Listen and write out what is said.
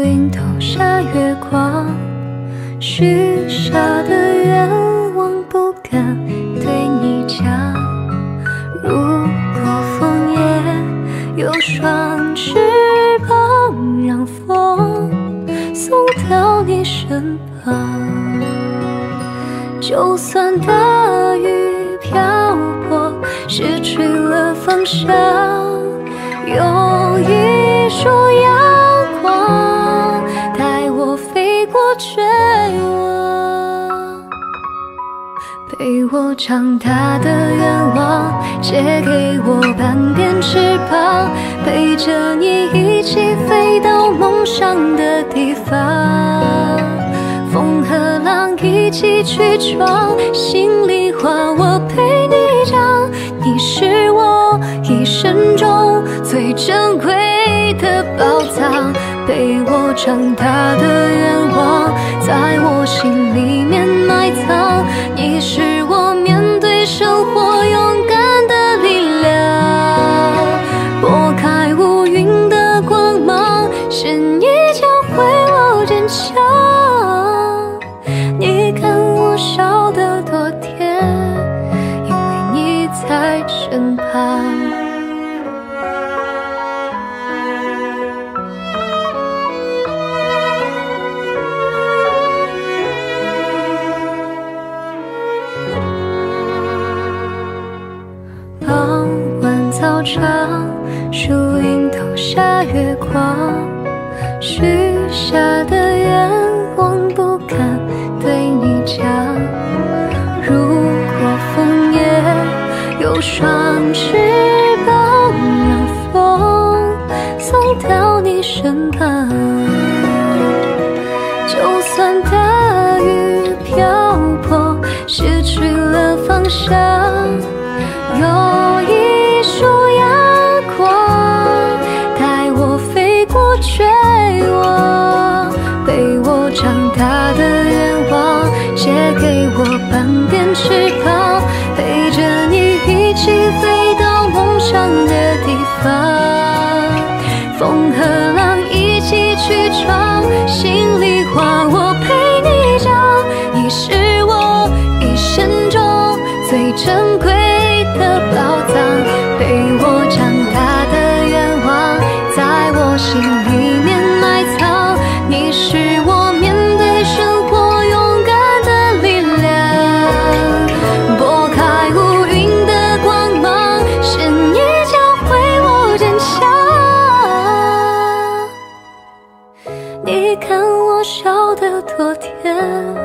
云投下月光，许下的愿望不敢对你讲。如果枫叶有双翅膀，让风送到你身旁。就算大雨瓢泼，失去了方向，有一束阳光带我飞过绝望。陪我长大的愿望，借给我半边翅膀，陪着你一起飞到梦想的地方。风和浪一起去闯，心里话我陪你讲。你是我一生中最珍贵的宝藏，陪我长大的愿望，在我心里面埋藏。你是我面对生活勇敢的力量，拨开乌云的光芒，是你教会我坚强。你看我笑得多甜，因为你在身旁。傍晚操场，树荫投下月光，许下的愿望不敢对你讲。如果枫叶有双翅膀，让风送到你身旁。就算大雨瓢泼，失去了方向，有一束阳光带我飞过绝望。陪我长大的愿望，借给我半边翅膀，陪着你一起飞到梦想的地方。风和浪一起去闯，心里话我陪你讲。你是我一生中最珍贵的宝藏，陪我长大的愿望，在我心里面埋藏。你是我面对生活勇敢的力量，拨开乌云的光芒，是你教会我坚强。你看我笑得多甜，